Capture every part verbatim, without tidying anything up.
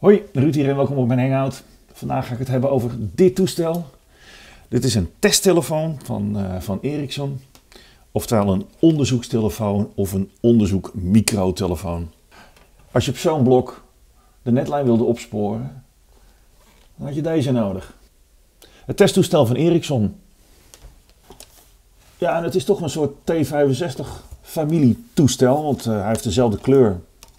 Hoi, Ruud hier en welkom op mijn Hangout. Vandaag ga ik het hebben over dit toestel. Dit is een testtelefoon van, uh, van Ericsson. Oftewel een onderzoekstelefoon of een onderzoek-microtelefoon. Als je op zo'n blok de netlijn wilde opsporen, dan had je deze nodig. Het testtoestel van Ericsson. Ja, en het is toch een soort T vijfenzestig familietoestel, want uh, hij heeft dezelfde kleur.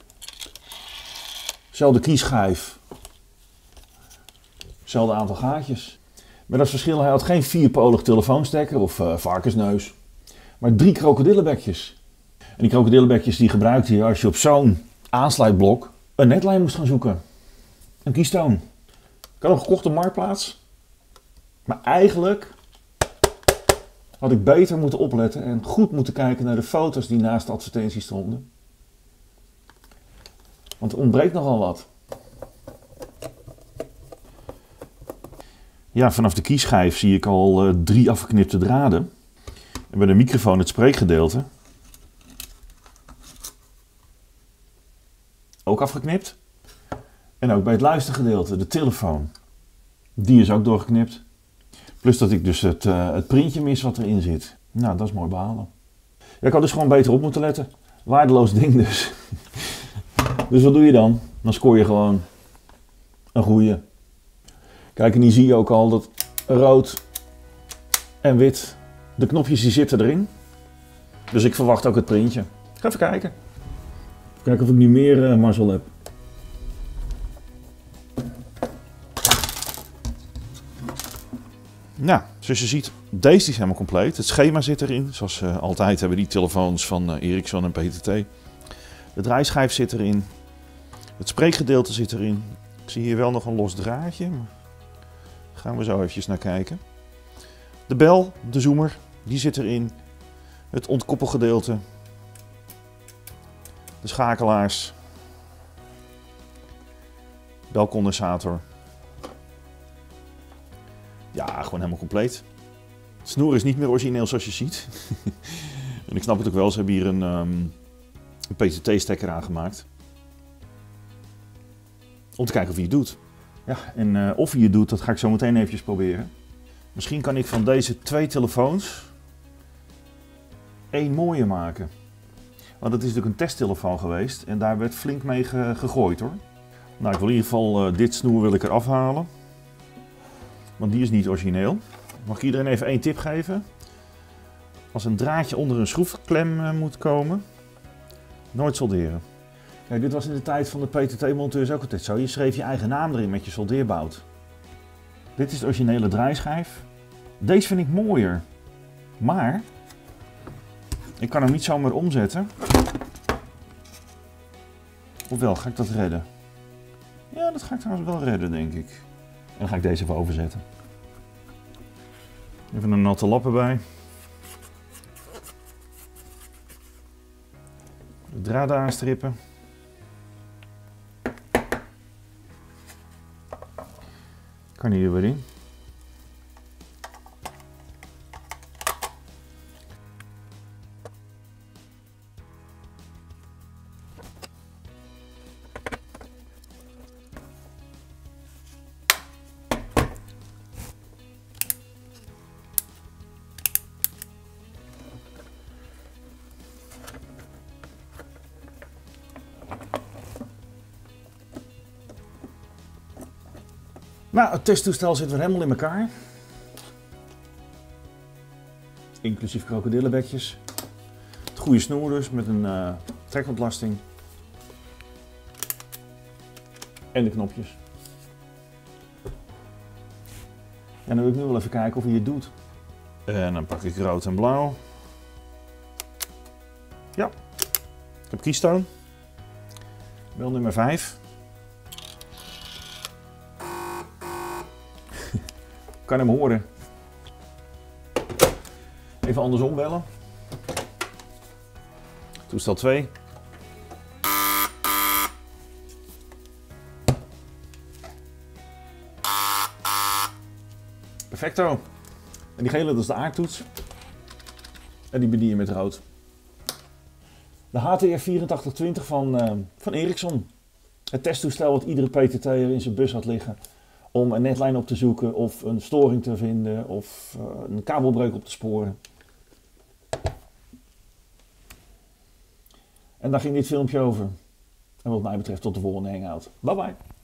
Zelfde kieschijf. Hetzelfde aantal gaatjes. Met dat verschil, hij had geen vierpolig telefoonstekker of uh, varkensneus. Maar drie krokodillenbekjes. En die krokodillenbekjes die gebruikte je als je op zo'n aansluitblok een netlijn moest gaan zoeken. Een keystone. Ik had hem gekocht op Marktplaats. Maar eigenlijk had ik beter moeten opletten en goed moeten kijken naar de foto's die naast de advertentie stonden. Want er ontbreekt nogal wat. Ja, vanaf de kieschijf zie ik al uh, drie afgeknipte draden. En bij de microfoon het spreekgedeelte. Ook afgeknipt. En ook bij het luistergedeelte, de telefoon. Die is ook doorgeknipt. Plus dat ik dus het, uh, het printje mis wat erin zit. Nou, dat is mooi behalen. Ja, ik had dus gewoon beter op moeten letten. Waardeloos ding dus. Dus wat doe je dan? Dan scoor je gewoon een goeie. Kijk, en hier zie je ook al dat rood en wit, de knopjes die zitten erin. Dus ik verwacht ook het printje. Ik ga even kijken. Kijken of ik nu meer uh, mazzel heb. Nou, zoals je ziet, deze is helemaal compleet. Het schema zit erin. Zoals uh, altijd hebben die telefoons van uh, Ericsson en P T T. De draaischijf zit erin. Het spreekgedeelte zit erin. Ik zie hier wel nog een los draadje. Maar gaan we zo eventjes naar kijken. De bel, de zoomer, die zit erin. Het ontkoppelgedeelte. De schakelaars. Belcondensator. Ja, gewoon helemaal compleet. Het snoer is niet meer origineel zoals je ziet. En ik snap het ook wel, ze hebben hier een, um, een P T T-stekker aangemaakt. Om te kijken of hij het doet. Ja, en uh, of hij het doet, dat ga ik zo meteen eventjes proberen. Misschien kan ik van deze twee telefoons één mooie maken. Want het is natuurlijk een testtelefoon geweest en daar werd flink mee ge gegooid hoor. Nou, ik wil in ieder geval uh, dit snoer wil ik eraf halen. Want die is niet origineel. Mag ik iedereen even één tip geven? Als een draadje onder een schroefklem uh, moet komen, nooit solderen. Kijk, dit was in de tijd van de P T T-monteurs ook altijd zo. Je schreef je eigen naam erin met je soldeerbout. Dit is de originele draaischijf. Deze vind ik mooier. Maar ik kan hem niet zomaar omzetten. Ofwel, ga ik dat redden? Ja, dat ga ik trouwens wel redden, denk ik. En dan ga ik deze even overzetten. Even een natte lap erbij. De draden aanstrippen. Kan hier weer in. Nou, het testtoestel zit weer helemaal in elkaar. Inclusief krokodillenbekjes. Het goede snoer dus met een uh, trekontlasting. En de knopjes. En dan wil ik nu wel even kijken of hij het doet. En dan pak ik rood en blauw. Ja, ik heb keystone. Bel nummer vijf. Kan hem horen. Even andersom bellen. Toestel twee. Perfecto. En die gele, dat is de aardtoets. En die bedien je met rood. De H T R vierentachtig twintig van, uh, van Ericsson. Het testtoestel wat iedere P T T'er in zijn bus had liggen om een netlijn op te zoeken of een storing te vinden of uh, een kabelbreuk op te sporen. En daar ging dit filmpje over. En wat mij betreft tot de volgende hangout. Bye bye.